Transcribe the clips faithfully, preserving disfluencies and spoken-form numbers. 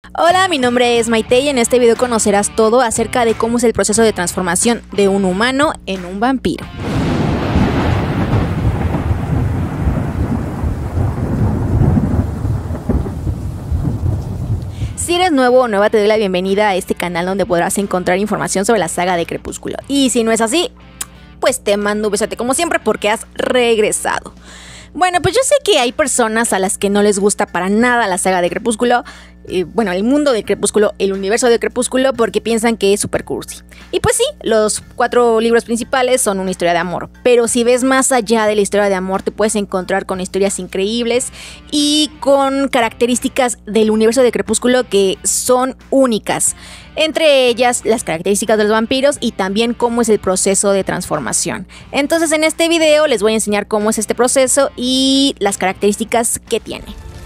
Hola, mi nombre es Maite y en este video conocerás todo acerca de cómo es el proceso de transformación de un humano en un vampiro. Si eres nuevo o nueva, te doy la bienvenida a este canal donde podrás encontrar información sobre la saga de Crepúsculo. Y si no es así, pues te mando un besote como siempre porque has regresado. Bueno, pues yo sé que hay personas a las que no les gusta para nada la saga de Crepúsculo, eh, bueno, el mundo de Crepúsculo, el universo de Crepúsculo, porque piensan que es super cursi. Y pues sí, los cuatro libros principales son una historia de amor, pero si ves más allá de la historia de amor, te puedes encontrar con historias increíbles y con características del universo de Crepúsculo que son únicas. Entre ellas, las características de los vampiros y también cómo es el proceso de transformación. Entonces, en este video les voy a enseñar cómo es este proceso y las características que tiene.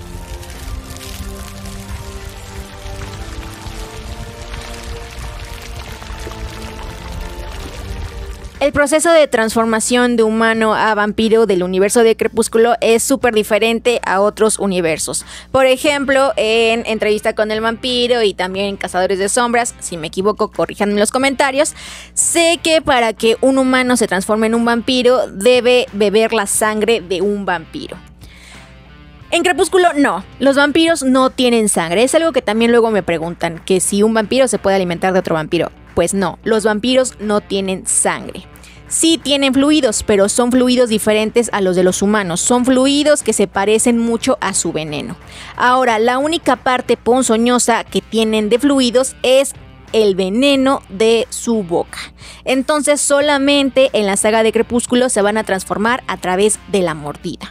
El proceso de transformación de humano a vampiro del universo de Crepúsculo es súper diferente a otros universos. Por ejemplo, en Entrevista con el vampiro y también en Cazadores de sombras, si me equivoco, corríjanme en los comentarios, sé que para que un humano se transforme en un vampiro, debe beber la sangre de un vampiro. En Crepúsculo no, los vampiros no tienen sangre. Es algo que también luego me preguntan, que si un vampiro se puede alimentar de otro vampiro. Pues no, los vampiros no tienen sangre. Sí tienen fluidos, pero son fluidos diferentes a los de los humanos. Son fluidos que se parecen mucho a su veneno. Ahora, la única parte ponzoñosa que tienen de fluidos es el veneno de su boca. Entonces, solamente en la saga de Crepúsculo se van a transformar a través de la mordida.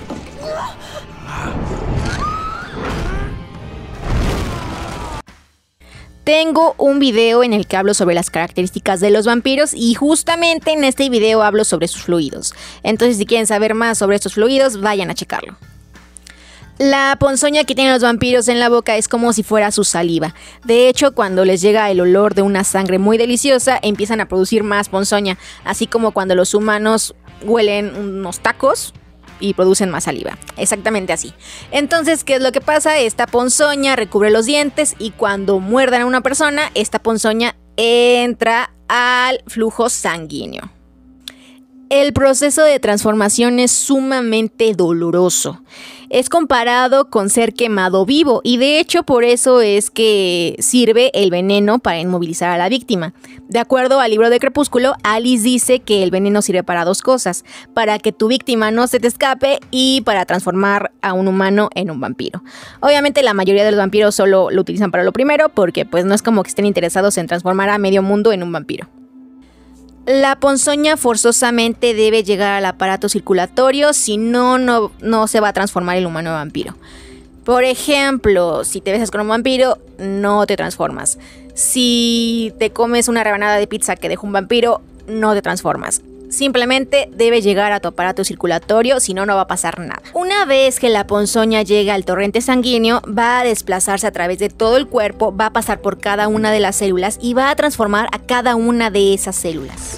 Tengo un video en el que hablo sobre las características de los vampiros y justamente en este video hablo sobre sus fluidos. Entonces, si quieren saber más sobre estos fluidos, vayan a checarlo. La ponzoña que tienen los vampiros en la boca es como si fuera su saliva. De hecho, cuando les llega el olor de una sangre muy deliciosa, empiezan a producir más ponzoña, así como cuando los humanos huelen unos tacos y producen más saliva, exactamente así. Entonces, ¿qué es lo que pasa? Esta ponzoña recubre los dientes y cuando muerdan a una persona, esta ponzoña entra al flujo sanguíneo. El proceso de transformación es sumamente doloroso. Es comparado con ser quemado vivo y de hecho por eso es que sirve el veneno para inmovilizar a la víctima. De acuerdo al libro de Crepúsculo, Alice dice que el veneno sirve para dos cosas: para que tu víctima no se te escape y para transformar a un humano en un vampiro. Obviamente la mayoría de los vampiros solo lo utilizan para lo primero porque pues no es como que estén interesados en transformar a medio mundo en un vampiro. La ponzoña forzosamente debe llegar al aparato circulatorio, si no, no, no se va a transformar el humano en vampiro. Por ejemplo, si te besas con un vampiro, no te transformas. Si te comes una rebanada de pizza que dejó un vampiro, no te transformas. Simplemente debe llegar a tu aparato circulatorio, si no, no va a pasar nada. Una vez que la ponzoña llega al torrente sanguíneo, va a desplazarse a través de todo el cuerpo, va a pasar por cada una de las células y va a transformar a cada una de esas células.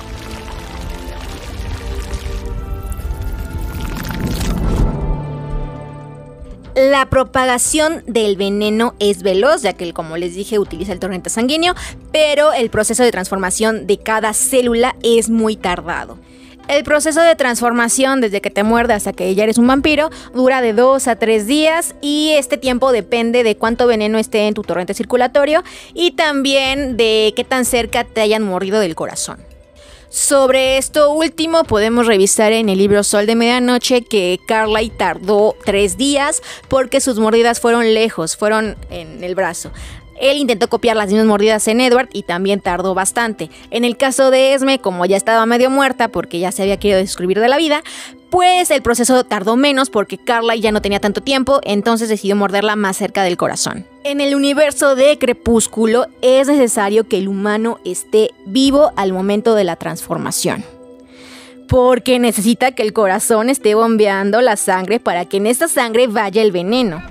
La propagación del veneno es veloz, ya que, como les dije, utiliza el torrente sanguíneo, pero el proceso de transformación de cada célula es muy tardado. El proceso de transformación desde que te muerde hasta que ya eres un vampiro dura de dos a tres días y este tiempo depende de cuánto veneno esté en tu torrente circulatorio y también de qué tan cerca te hayan mordido del corazón. Sobre esto último podemos revisar en el libro Sol de Medianoche que Carlyle tardó tres días porque sus mordidas fueron lejos, fueron en el brazo. Él intentó copiar las mismas mordidas en Edward y también tardó bastante. En el caso de Esme, como ya estaba medio muerta porque ya se había querido descubrir de la vida, pues el proceso tardó menos porque Carlyle ya no tenía tanto tiempo, entonces decidió morderla más cerca del corazón. En el universo de Crepúsculo es necesario que el humano esté vivo al momento de la transformación, porque necesita que el corazón esté bombeando la sangre para que en esta sangre vaya el veneno.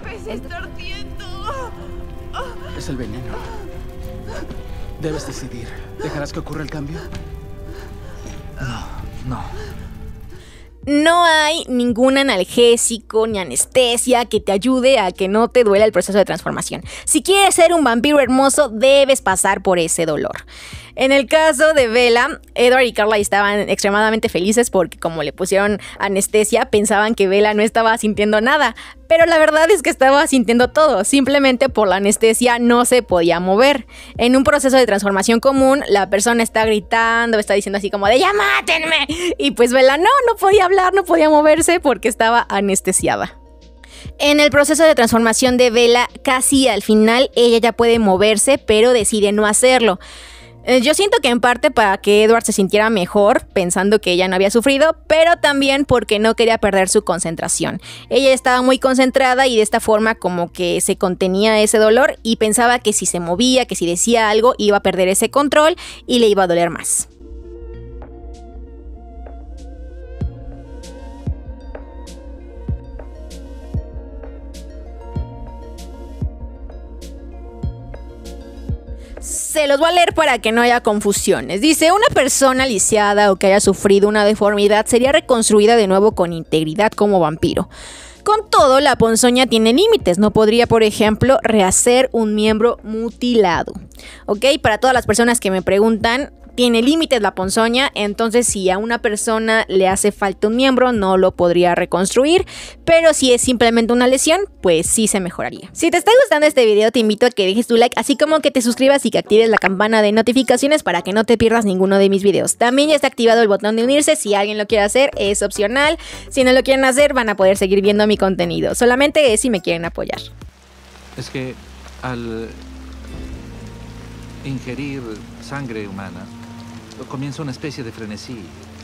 Es el veneno. Debes decidir. ¿Dejarás que ocurra el cambio? No, no. No hay ningún analgésico ni anestesia que te ayude a que no te duela el proceso de transformación. Si quieres ser un vampiro hermoso, debes pasar por ese dolor. En el caso de Bella, Edward y Carla estaban extremadamente felices porque como le pusieron anestesia, pensaban que Bella no estaba sintiendo nada. Pero la verdad es que estaba sintiendo todo, simplemente por la anestesia no se podía mover. En un proceso de transformación común, la persona está gritando, está diciendo así como de ¡ya mátenme! Y pues Bella no, no podía hablar, no podía moverse porque estaba anestesiada. En el proceso de transformación de Bella, casi al final, ella ya puede moverse, pero decide no hacerlo. Yo siento que en parte para que Edward se sintiera mejor, pensando que ella no había sufrido, pero también porque no quería perder su concentración. Ella estaba muy concentrada y de esta forma como que se contenía ese dolor y pensaba que si se movía, que si decía algo, iba a perder ese control y le iba a doler más. Se los voy a leer para que no haya confusiones. Dice, una persona lisiada o que haya sufrido una deformidad sería reconstruida de nuevo con integridad como vampiro. Con todo, la ponzoña tiene límites. No podría, por ejemplo, rehacer un miembro mutilado. ¿Ok? Para todas las personas que me preguntan, tiene límites la ponzoña, entonces si a una persona le hace falta un miembro no lo podría reconstruir, pero si es simplemente una lesión, pues sí se mejoraría. Si te está gustando este video te invito a que dejes tu like, así como que te suscribas y que actives la campana de notificaciones para que no te pierdas ninguno de mis videos. También ya está activado el botón de unirse, si alguien lo quiere hacer es opcional, si no lo quieren hacer van a poder seguir viendo mi contenido, solamente es si me quieren apoyar. Es que al ingerir sangre humana comienza una especie de frenesí.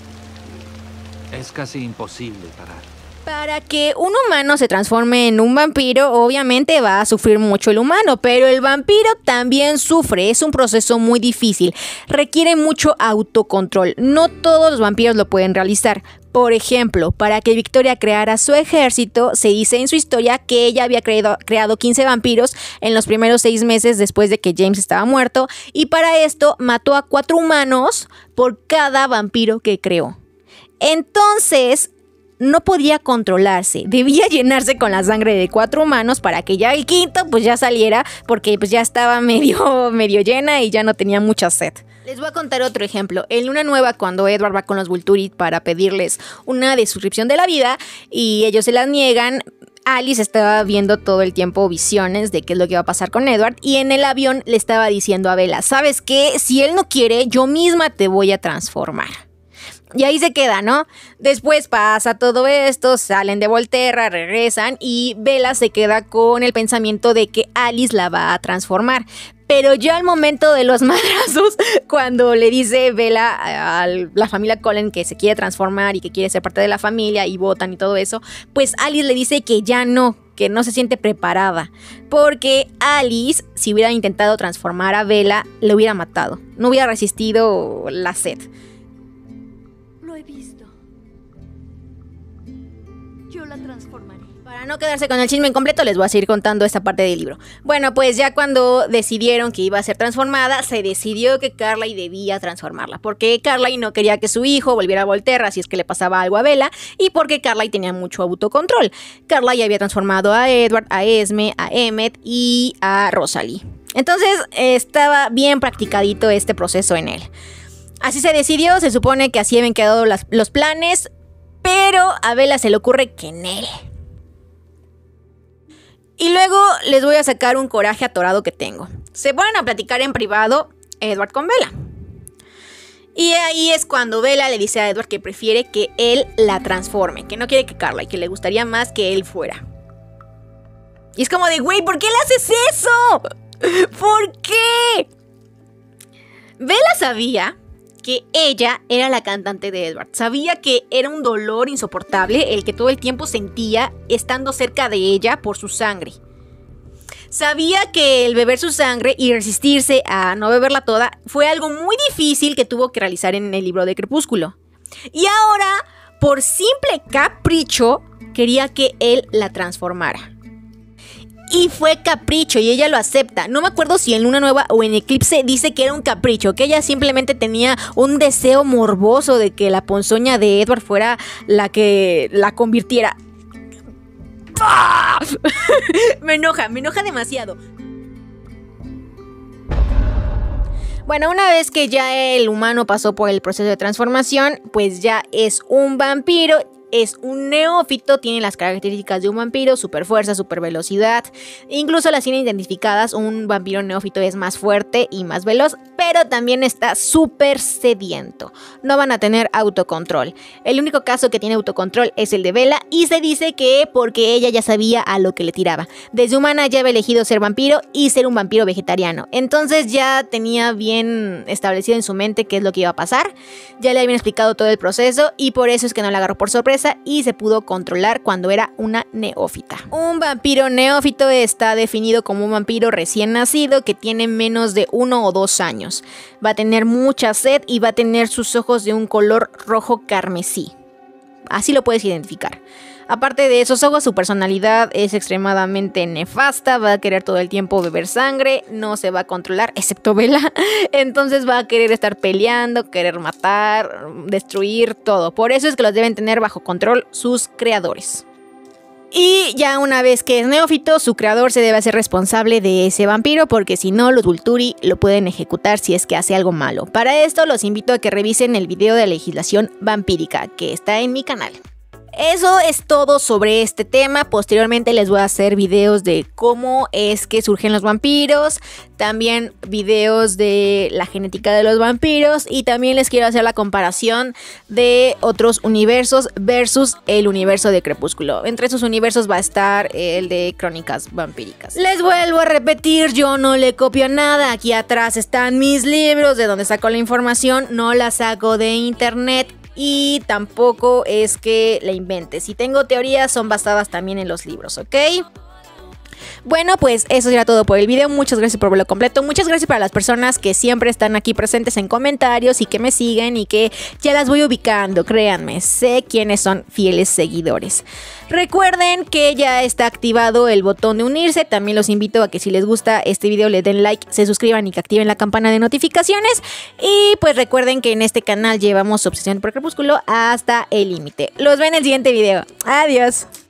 Es casi imposible parar. Para que un humano se transforme en un vampiro, obviamente va a sufrir mucho el humano, pero el vampiro también sufre, es un proceso muy difícil, requiere mucho autocontrol, no todos los vampiros lo pueden realizar. Por ejemplo, para que Victoria creara su ejército, se dice en su historia que ella había creado, creado quince vampiros en los primeros seis meses después de que James estaba muerto, y para esto mató a cuatro humanos por cada vampiro que creó. Entonces no podía controlarse, debía llenarse con la sangre de cuatro humanos para que ya el quinto pues ya saliera, porque pues ya estaba medio, medio llena y ya no tenía mucha sed. Les voy a contar otro ejemplo. En Luna Nueva, cuando Edward va con los Volturi para pedirles una descripción de la vida y ellos se las niegan, Alice estaba viendo todo el tiempo visiones de qué es lo que va a pasar con Edward y en el avión le estaba diciendo a Bella, ¿sabes qué? Si él no quiere, yo misma te voy a transformar. Y ahí se queda, ¿no? Después pasa todo esto, salen de Volterra, regresan y Bella se queda con el pensamiento de que Alice la va a transformar. Pero ya al momento de los madrazos, cuando le dice Bella a la familia Cullen que se quiere transformar y que quiere ser parte de la familia y votan y todo eso, pues Alice le dice que ya no, que no se siente preparada. Porque Alice, si hubiera intentado transformar a Bella, le hubiera matado. No hubiera resistido la sed. Lo he visto. Yo la transformaré. Para no quedarse con el chisme incompleto, les voy a seguir contando esta parte del libro. Bueno, pues ya cuando decidieron que iba a ser transformada, se decidió que Carly debía transformarla. Porque Carly no quería que su hijo volviera a Volterra si es que le pasaba algo a Bella, y porque Carly tenía mucho autocontrol. Carly ya había transformado a Edward, a Esme, a Emmett y a Rosalie. Entonces estaba bien practicadito este proceso en él. Así se decidió, se supone que así habían quedado las, los planes, pero a Bella se le ocurre que en él. Y luego les voy a sacar un coraje atorado que tengo. Se ponen a platicar en privado Edward con Bella. Y ahí es cuando Bella le dice a Edward que prefiere que él la transforme, que no quiere que Carla y que le gustaría más que él fuera. Y es como de, güey, ¿por qué le haces eso? ¿Por qué? Bella sabía que ella era la cantante de Edward. Sabía que era un dolor insoportable el que todo el tiempo sentía estando cerca de ella por su sangre. Sabía que el beber su sangre y resistirse a no beberla toda fue algo muy difícil que tuvo que realizar en el libro de Crepúsculo. Y ahora, por simple capricho, quería que él la transformara. y fue capricho y ella lo acepta. No me acuerdo si en Luna Nueva o en Eclipse dice que era un capricho, que ella simplemente tenía un deseo morboso de que la ponzoña de Edward fuera la que la convirtiera. ¡Ah! Me enoja, me enoja demasiado. Bueno, una vez que ya el humano pasó por el proceso de transformación, pues ya es un vampiro. Es un neófito, tiene las características de un vampiro, super fuerza, super velocidad, incluso las tiene identificadas. Un vampiro neófito es más fuerte y más veloz, pero también está súper sediento. No van a tener autocontrol. El único caso que tiene autocontrol es el de Bella, y se dice que porque ella ya sabía a lo que le tiraba. Desde humana ya había elegido ser vampiro y ser un vampiro vegetariano, entonces ya tenía bien establecido en su mente qué es lo que iba a pasar. Ya le habían explicado todo el proceso y por eso es que no la agarró por sorpresa y se pudo controlar cuando era una neófita. Un vampiro neófito está definido como un vampiro recién nacido que tiene menos de uno o dos años. Va a tener mucha sed y va a tener sus ojos de un color rojo carmesí. Así lo puedes identificar. Aparte de esos ojos, su personalidad es extremadamente nefasta, va a querer todo el tiempo beber sangre, no se va a controlar, excepto Bella. Entonces va a querer estar peleando, querer matar, destruir todo. Por eso es que los deben tener bajo control sus creadores. Y ya una vez que es neófito, su creador se debe hacer responsable de ese vampiro, porque si no, los Volturi lo pueden ejecutar si es que hace algo malo. Para esto los invito a que revisen el video de legislación vampírica que está en mi canal. Eso es todo sobre este tema. Posteriormente les voy a hacer videos de cómo es que surgen los vampiros, también videos de la genética de los vampiros, y también les quiero hacer la comparación de otros universos versus el universo de Crepúsculo. Entre esos universos va a estar el de Crónicas Vampíricas. Les vuelvo a repetir, yo no le copio nada. Aquí atrás están mis libros de donde saco la información, no la saco de internet. Y tampoco es que la invente. Si tengo teorías, son basadas también en los libros, ¿ok? Bueno, pues eso será todo por el video. Muchas gracias por verlo completo. Muchas gracias para las personas que siempre están aquí presentes en comentarios y que me siguen y que ya las voy ubicando. Créanme, sé quiénes son fieles seguidores. Recuerden que ya está activado el botón de unirse. También los invito a que si les gusta este video le den like, se suscriban y que activen la campana de notificaciones. Y pues recuerden que en este canal llevamos Obsesión por Crepúsculo hasta el límite. Los veo en el siguiente video. Adiós.